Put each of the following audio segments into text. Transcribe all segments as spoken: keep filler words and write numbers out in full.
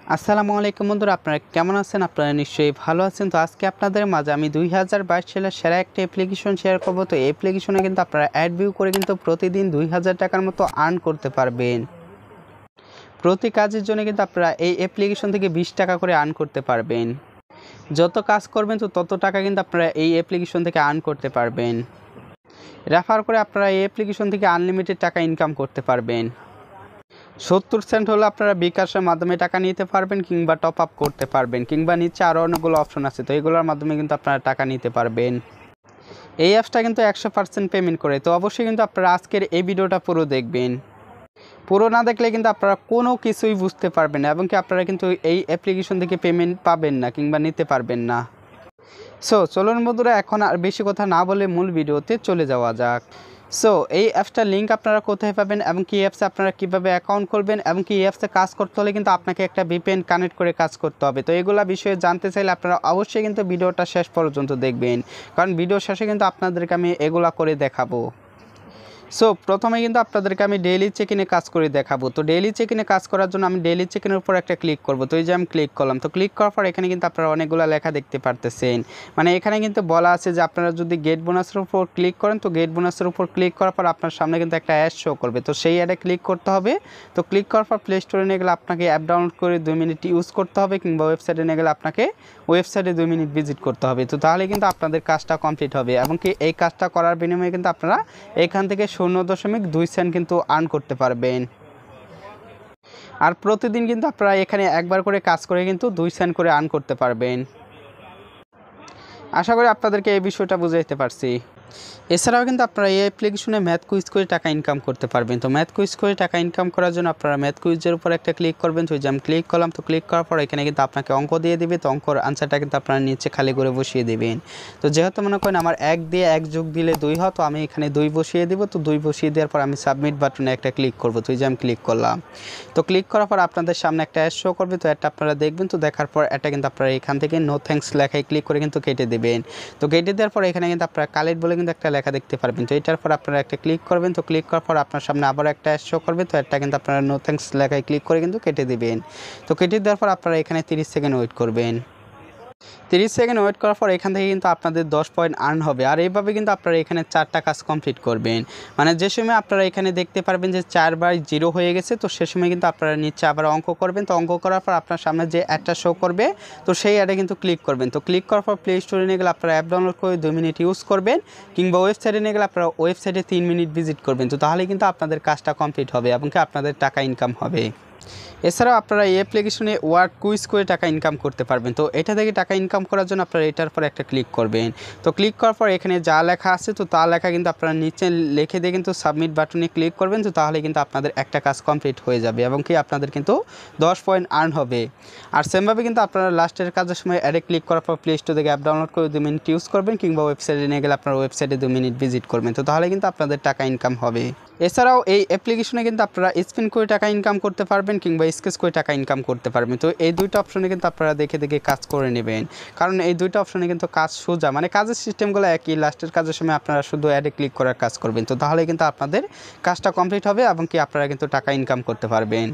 আসসালামু আলাইকুম বন্ধুরা, আপনারা কেমন আছেন? আপনারা নিশ্চয়ই ভালো আছেন। তো আজকে আপনাদের মাঝে আমি দুই হাজার বাইশ সালের সেরা একটা অ্যাপ্লিকেশন শেয়ার করবো। তো এই অ্যাপ্লিকেশনে কিন্তু আপনারা অ্যাড ভিউ করে কিন্তু প্রতিদিন দুই হাজার টাকার মতো আর্ন করতে পারবেন। প্রতি কাজের জন্য কিন্তু আপনারা এই অ্যাপ্লিকেশন থেকে বিশ টাকা করে আর্ন করতে পারবেন। যত কাজ করবেন তো তত টাকা কিন্তু আপনারা এই অ্যাপ্লিকেশন থেকে আর্ন করতে পারবেন। রেফার করে আপনারা এই অ্যাপ্লিকেশন থেকে আনলিমিটেড টাকা ইনকাম করতে পারবেন। সত্তর সেন্ট হলে আপনারা বিকাশের মাধ্যমে টাকা নিতে পারবেন, কিংবা টপ আপ করতে পারবেন, কিংবা নিচে আরও অনেকগুলো অপশন আছে, তো এগুলোর মাধ্যমে কিন্তু আপনারা টাকা নিতে পারবেন। এই অ্যাপসটা কিন্তু একশো পার্সেন্ট পেমেন্ট করে। তো অবশ্যই কিন্তু আপনারা আজকের এই ভিডিওটা পুরো দেখবেন। পুরো না দেখলে কিন্তু আপনারা কোনো কিছুই বুঝতে পারবেন না, এবং কি আপনারা কিন্তু এই অ্যাপ্লিকেশন থেকে পেমেন্ট পাবেন না কিংবা নিতে পারবেন না। সো চলুন বন্ধুরা, এখন আর বেশি কথা না বলে মূল ভিডিওতে চলে যাওয়া যাক। সো এই অ্যাপসটার লিঙ্ক আপনারা কোথায় পাবেন, এবং কি অ্যাপসে আপনারা কীভাবে অ্যাকাউন্ট খুলবেন, এবং কি এই অ্যাপসে কাজ করতে হলে কিন্তু আপনাকে একটা ভিপিএন কানেক্ট করে কাজ করতে হবে। তো এগুলা বিষয়ে জানতে চাইলে আপনারা অবশ্যই কিন্তু ভিডিওটা শেষ পর্যন্ত দেখবেন, কারণ ভিডিও শেষে কিন্তু আপনাদেরকে আমি এগুলা করে দেখাবো। সো প্রথমে কিন্তু আপনাদেরকে আমি ডেইলি চেক ইনে কাজ করে দেখাবো। তো ডেইলি চেক ইনে কাজ করার জন্য আমি ডেইলি চেক ইনের উপর একটা ক্লিক করব। তো এই যে আমি ক্লিক করলাম, তো ক্লিক করার পর এখানে কিন্তু আপনারা অনেকগুলো লেখা দেখতে পারতেছেন। মানে এখানে কিন্তু বলা আছে যে আপনারা যদি গেট বোনাসের উপর ক্লিক করেন, তো গেট বোনাসের উপর ক্লিক করার পর আপনার সামনে কিন্তু একটা অ্যাড শো করবে। তো সেই অ্যাডে ক্লিক করতে হবে। তো ক্লিক করার পর প্লে স্টোরে নিয়ে গেলে আপনাকে অ্যাপ ডাউনলোড করে দুই মিনিট ইউজ করতে হবে, কিংবা ওয়েবসাইটে নিয়ে গেলে আপনাকে ওয়েবসাইটে দুই মিনিট ভিজিট করতে হবে। তো তাহলে কিন্তু আপনাদের কাজটা কমপ্লিট হবে, এবং কি এই কাজটা করার বিনিময়ে কিন্তু আপনারা এখান থেকে শূন্য দশমিক দুই সেন্ট কিন্তু আর্ন করতে পারবেন। আর প্রতিদিন কিন্তু আপনারা এখানে একবার করে কাজ করে কিন্তু দুই সেন্ট করে আর্ন করতে পারবেন। আশা করি আপনাদেরকে এই বিষয়টা বুঝাইতে পারছি। এছাড়াও কিন্তু আপনারা এই অ্যাপ্লিকেশনে ম্যাথ কুইজ করে টাকা ইনকাম করতে পারবেন। তো ম্যাথ কুইজ করে টাকা ইনকাম করার জন্য আপনারা ম্যাথ কুইজের উপর একটা ক্লিক করবেন। তো যে আমি ক্লিক করলাম, তো ক্লিক করার পর এখানে কিন্তু আপনাকে অঙ্ক দিয়ে দিবে। তো অঙ্কর আনসারটা কিন্তু আপনারা নিচে খালি করে বসিয়ে দেবেন। তো যেহেতু মনে করেন আমার এক দিয়ে এক যোগ দিলে দুই হয়, তো আমি এখানে দুই বসিয়ে দেবো। তো দুই বসিয়ে দেওয়ার পর আমি সাবমিট বাটনে একটা ক্লিক করব। তো যে আমি ক্লিক করলাম, তো ক্লিক করার পর আপনাদের সামনে একটা অ্যাড শো করবে। তো একটা আপনারা দেখবেন। তো দেখার পর এটা কিন্তু আপনারা এখান থেকে নো থ্যাঙ্কস লেখায় ক্লিক করে কিন্তু কেটে দেবেন। তো কেটে দেওয়ার পর এখানে কিন্তু আপনারা কালেক্ট বলে কিন্তু একটা লেখা দেখতে পারবেন। তো এটার পর আপনারা একটা ক্লিক করবেন। তো ক্লিক করার পর আপনার সামনে আবার একটা শো করবে। তো এটা কিন্তু আপনারা নো থ্যাঙ্কস লেখায় ক্লিক করে কিন্তু কেটে দিবেন। তো কেটে দেওয়ার পর আপনারা এখানে তিরিশ সেকেন্ড ওয়েট করবেন। তিরিশ সেকেন্ড ওয়েট করার পর এখান থেকে কিন্তু আপনাদের দশ পয়েন্ট আর্ন হবে। আর এইভাবে কিন্তু আপনারা এখানে চারটা কাজ কমপ্লিট করবেন। মানে যে সময় আপনারা এখানে দেখতে পারবেন যে চারবার জিরো হয়ে গেছে, তো সে সময় কিন্তু আপনারা নিচে আবার অঙ্ক করবেন। তো অঙ্ক করার পর আপনার সামনে যে অ্যাডটা শো করবে, তো সেই অ্যাডে কিন্তু ক্লিক করবেন। তো ক্লিক করার পর প্লে স্টোরে নিয়ে গেলে আপনারা অ্যাপ ডাউনলোড করে দুই মিনিট ইউজ করবেন, কিংবা ওয়েবসাইটে নিয়ে গেলে আপনারা ওয়েবসাইটে তিন মিনিট ভিজিট করবেন। তো তাহলে কিন্তু আপনাদের কাজটা কমপ্লিট হবে, এবং কি আপনাদের টাকা ইনকাম হবে। এছাড়াও আপনারা এই অ্যাপ্লিকেশনে ওয়ার্ড কুইজ করে টাকা ইনকাম করতে পারবেন। তো এটা থেকে টাকা ইনকাম করার জন্য আপনারা এটার পর একটা ক্লিক করবেন। তো ক্লিক করার পর এখানে যা লেখা আছে, তো তা লেখা কিন্তু আপনারা নিচে লিখে দিয়ে কিন্তু সাবমিট বাটনে ক্লিক করবেন। তো তাহলে কিন্তু আপনাদের একটা কাজ কমপ্লিট হয়ে যাবে, এবং কি আপনাদের কিন্তু দশ পয়েন্ট আর্ন হবে। আর সেমভাবে কিন্তু আপনারা লাস্টের কাজের সময় অ্যাডে ক্লিক করার পর প্লে স্টোর থেকে অ্যাপ ডাউনলোড করে দুই মিনিট ইউজ করবেন, কিংবা ওয়েবসাইটে নিয়ে গেলে আপনারা ওয়েবসাইটে দুই মিনিট ভিজিট করবেন। তো তাহলে কিন্তু আপনাদের টাকা ইনকাম হবে। এছাড়াও এই অ্যাপ্লিকেশনে কিন্তু আপনারা স্পিন করে টাকা ইনকাম করতে পারবেন, কিংবা স্কেচ করে টাকা ইনকাম করতে পারবেন। তো এই দুইটা অপশনে কিন্তু আপনারা দেখে দেখে কাজ করে নেবেন, কারণ এই দুইটা অপশনে কিন্তু কাজ সোজা। মানে কাজের সিস্টেমগুলো একই। লাস্টের কাজের সময় আপনারা শুধু অ্যাডে ক্লিক করার কাজ করবেন। তো তাহলে কিন্তু আপনাদের কাজটা কমপ্লিট হবে, এবং কি আপনারা কিন্তু টাকা ইনকাম করতে পারবেন।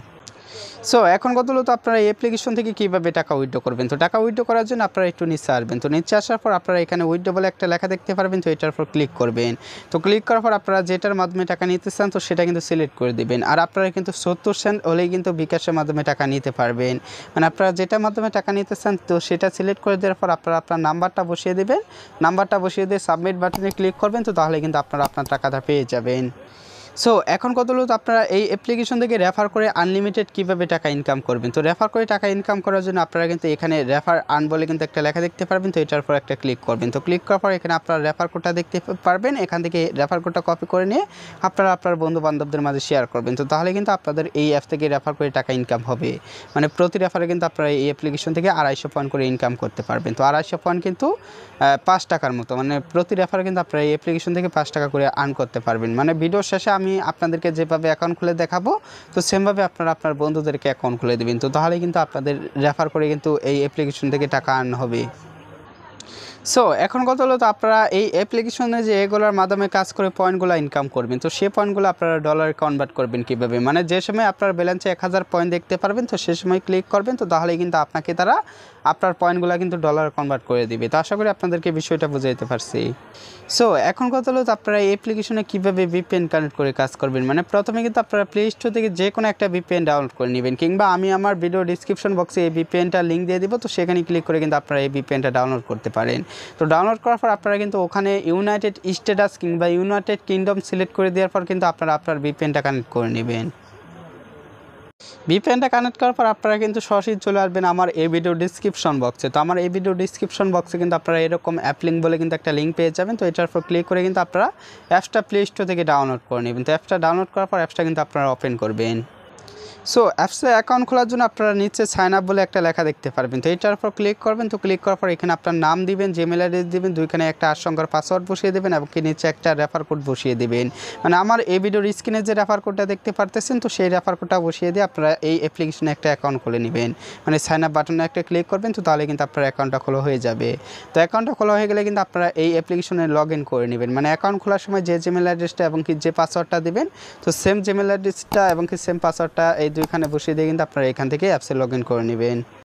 সো এখন কত হলো, তো আপনারা এই অ্যাপ্লিকেশন থেকে কীভাবে টাকা উইথড্র করবেন। তো টাকা উইথড্র করার জন্য আপনারা একটু নিচে আসবেন। তো নিচে আসার পর আপনারা এখানে উইথড্র বলে একটা লেখা দেখতে পারবেন। তো এটার পর ক্লিক করবেন। তো ক্লিক করার পর আপনারা যেটার মাধ্যমে টাকা নিতে চান, তো সেটা কিন্তু সিলেক্ট করে দেবেন। আর আপনারা কিন্তু সত্তর সেন্ট হলেই কিন্তু বিকাশের মাধ্যমে টাকা নিতে পারবেন। মানে আপনারা যেটার মাধ্যমে টাকা নিতে চান, তো সেটা সিলেক্ট করে দেওয়ার পর আপনারা আপনার নাম্বারটা বসিয়ে দেবেন। নাম্বারটা বসিয়ে দিয়ে সাবমিট বাটনে ক্লিক করবেন। তো তাহলে কিন্তু আপনারা আপনার টাকাটা পেয়ে যাবেন। সো এখন কত হলো, আপনারা এই অ্যাপ্লিকেশন থেকে রেফার করে আনলিমিটেড কীভাবে টাকা ইনকাম করবেন। তো রেফার করে টাকা ইনকাম করার জন্য আপনারা কিন্তু এখানে রেফার আর্ন বলে কিন্তু একটা লেখা দেখতে পারবেন। তো এটার পর একটা ক্লিক করবেন। তো ক্লিক করার পর এখানে আপনারা রেফার কোডটা দেখতে পারবেন। এখান থেকে রেফার কোডটা কপি করে নিয়ে আপনারা আপনার বন্ধু বান্ধবদের মাঝে শেয়ার করবেন। তো তাহলে কিন্তু আপনাদের এই অ্যাপ থেকে রেফার করে টাকা ইনকাম হবে। মানে প্রতি রেফারে কিন্তু আপনারা এই অ্যাপ্লিকেশন থেকে আড়াইশো পয়েন্ট করে ইনকাম করতে পারবেন। তো আড়াইশো পয়েন্ট কিন্তু পাঁচ টাকার মতো। মানে প্রতি রেফারে কিন্তু আপনারা এই অ্যাপ্লিকেশন থেকে পাঁচ টাকা করে আর্ন করতে পারবেন। মানে ভিডিও শেষে আমি আপনাদেরকে যে যেভাবে অ্যাকাউন্ট খুলে দেখাবো, তো সেমভাবে আপনারা আপনার বন্ধুদেরকে অ্যাকাউন্ট খুলে দেবেন। তো তাহলে কিন্তু আপনাদের রেফার করে কিন্তু এই অ্যাপ্লিকেশন থেকে টাকা আর্ন হবে। সো এখন কথা হলো তো আপনারা এই অ্যাপ্লিকেশনে যে এগুলোর মাধ্যমে কাজ করে পয়েন্টগুলো ইনকাম করবেন, তো সেই পয়েন্টগুলো আপনারা ডলারে কনভার্ট করবেন কীভাবে, মানে যে সময় আপনার ব্যালেন্সে এক হাজার পয়েন্ট দেখতে পারবেন তো সে সময় ক্লিক করবেন, তো তাহলেই কিন্তু আপনাকে তারা আপনার পয়েন্টগুলো কিন্তু ডলারে কনভার্ট করে দিবে। তো আশা করি আপনাদেরকে বিষয়টা বুঝাইতে পারছি। সো এখন কথা হলো তো আপনারা এই অ্যাপ্লিকেশনে কীভাবে ভিপিএন কানেক্ট করে কাজ করবেন, মানে প্রথমে কিন্তু আপনারা প্লে স্টোর থেকে যে কোনো একটা ভিপিএন ডাউনলোড করে নেবেন, কিংবা আমি আমার ভিডিও ডিসক্রিপশন বক্সে এই ভিপিএনটা লিঙ্ক দিয়ে দিব, তো সেখানে ক্লিক করে কিন্তু আপনারা এই ভিপিএনটা ডাউনলোড করতে পারেন। তো ডাউনলোড করার পর আপনারা কিন্তু ওখানে ইউনাইটেড স্টেটাস কিংবা ইউনাইটেড কিংডম সিলেক্ট করে দেওয়ার পর কিন্তু আপনারা আপনার ভিপিএনটা কানেক্ট করে নেবেন। ভিপিএনটা কানেক্ট করার পর আপনারা কিন্তু সরাসরি চলে আসবেন আমার এই ভিডিও ডিসক্রিপশন বক্সে। তো আমার এই ভিডিও ডিসক্রিপশন বক্সে কিন্তু আপনারা এরকম অ্যাপ লিঙ্ক বলে কিন্তু একটা লিঙ্ক পেয়ে যাবেন। তো এটার উপর ক্লিক করে কিন্তু আপনারা অ্যাপসটা প্লে স্টোর থেকে ডাউনলোড করে নেবেন। তো অ্যাপসটা ডাউনলোড করার পর অ্যাপসটা কিন্তু আপনারা ওপেন করবেন। সো অ্যাপসে অ্যাকাউন্ট খোলার জন্য আপনারা নিচে সাইন আপ বলে একটা লেখা দেখতে পারবেন, তো এটার উপর ক্লিক করবেন। তো ক্লিক করার পর এখানে আপনার নাম দিবেন, জিমেল অ্যাড্রেস দিবেন, দুইখানে একটা আট সংখ্যার পাসওয়ার্ড বসিয়ে দেবেন এবং কি নিচে একটা রেফার কোড বসিয়ে দেবেন। মানে আমার এই ভিডিওর স্ক্রিনে যে রেফার কোডটা দেখতে পারতেছেন, তো সেই রেফার কোডটা বসিয়ে দিয়ে আপনারা এই অ্যাপ্লিকেশনে একটা অ্যাকাউন্ট খুলে নেবেন। মানে সাইন আপ বাটনে একটা ক্লিক করবেন, তো তাহলে কিন্তু আপনার অ্যাকাউন্টটা খোলা হয়ে যাবে। তো অ্যাকাউন্টটা খোলা হয়ে গেলে কিন্তু আপনারা এই অ্যাপ্লিকেশনে লগ ইন করে নেবেন। মানে অ্যাকাউন্ট খোলার সময় যে জিমেল অ্যাড্রেসটা এবং কি যে পাসওয়ার্ডটা দেবেন, তো সেম জিমেল অ্যাড্রেসটা এবং কি সেম পাসওয়ার্ডটা এই দুইখানে বসিয়ে দিয়ে কিন্তু আপনারা এখান থেকে অ্যাপসে লগ ইন করে নেবেন।